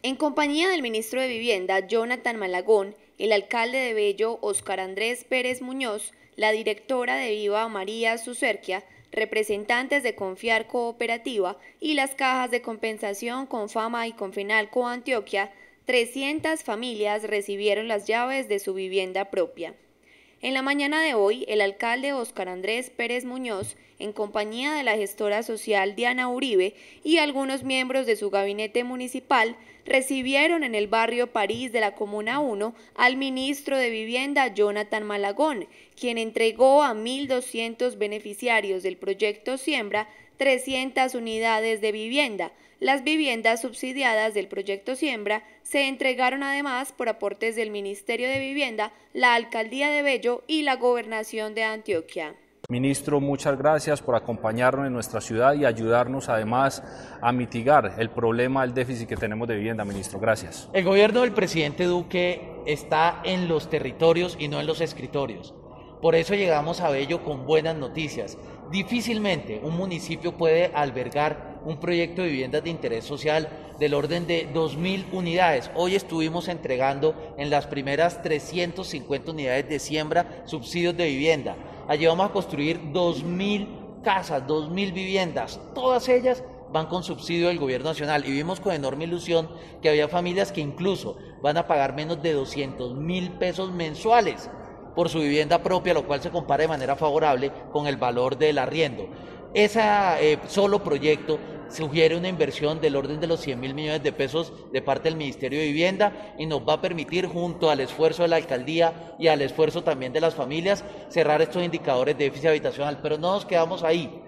En compañía del ministro de Vivienda, Jonathan Malagón, el alcalde de Bello, Óscar Andrés Pérez Muñoz, la directora de Viva, María Sucerquia, representantes de Confiar Cooperativa y las cajas de compensación Confama y Confenalco Antioquia, 300 familias recibieron las llaves de su vivienda propia. En la mañana de hoy, el alcalde Óscar Andrés Pérez Muñoz, en compañía de la gestora social Diana Uribe y algunos miembros de su gabinete municipal, recibieron en el barrio París de la Comuna 1 al ministro de Vivienda Jonathan Malagón, quien entregó a 1.200 beneficiarios del proyecto Siembra 300 unidades de vivienda. Las viviendas subsidiadas del proyecto Siembra se entregaron además por aportes del Ministerio de Vivienda, la Alcaldía de Bello y la Gobernación de Antioquia. Ministro, muchas gracias por acompañarnos en nuestra ciudad y ayudarnos además a mitigar el problema del déficit que tenemos de vivienda, ministro. Gracias. El gobierno del presidente Duque está en los territorios y no en los escritorios. Por eso llegamos a Bello con buenas noticias. Difícilmente un municipio puede albergar un proyecto de viviendas de interés social del orden de 2.000 unidades. Hoy estuvimos entregando en las primeras 350 unidades de siembra subsidios de vivienda. Allí vamos a construir 2.000 casas, 2.000 viviendas, todas ellas van con subsidio del gobierno nacional y vimos con enorme ilusión que había familias que incluso van a pagar menos de 200.000 pesos mensuales por su vivienda propia, lo cual se compara de manera favorable con el valor del arriendo. Ese solo proyecto sugiere una inversión del orden de los 100.000 millones de pesos de parte del Ministerio de Vivienda y nos va a permitir, junto al esfuerzo de la alcaldía y al esfuerzo también de las familias, cerrar estos indicadores de déficit habitacional. Pero no nos quedamos ahí.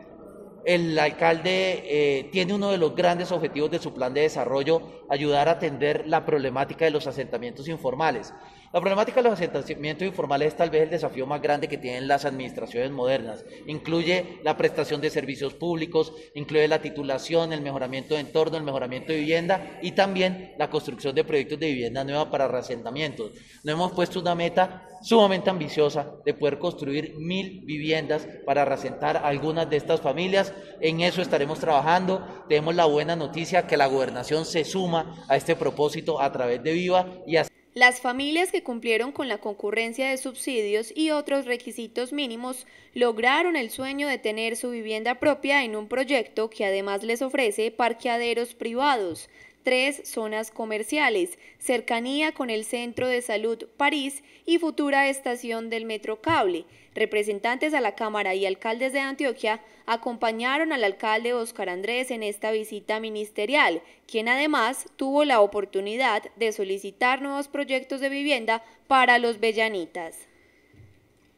El alcalde tiene uno de los grandes objetivos de su plan de desarrollo, ayudar a atender la problemática de los asentamientos informales. La problemática de los asentamientos informales es tal vez el desafío más grande que tienen las administraciones modernas. Incluye la prestación de servicios públicos, incluye la titulación, el mejoramiento de entorno, el mejoramiento de vivienda y también la construcción de proyectos de vivienda nueva para reasentamientos. Nos hemos puesto una meta sumamente ambiciosa de poder construir 1.000 viviendas para reasentar a algunas de estas familias. En eso estaremos trabajando. Tenemos la buena noticia que la gobernación se suma a este propósito a través de Viva y así. Las familias que cumplieron con la concurrencia de subsidios y otros requisitos mínimos lograron el sueño de tener su vivienda propia en un proyecto que además les ofrece parqueaderos privados, 3 zonas comerciales, cercanía con el Centro de Salud París y futura estación del Metro Cable. Representantes a la Cámara y alcaldes de Antioquia acompañaron al alcalde Óscar Andrés en esta visita ministerial, quien además tuvo la oportunidad de solicitar nuevos proyectos de vivienda para los bellanitas.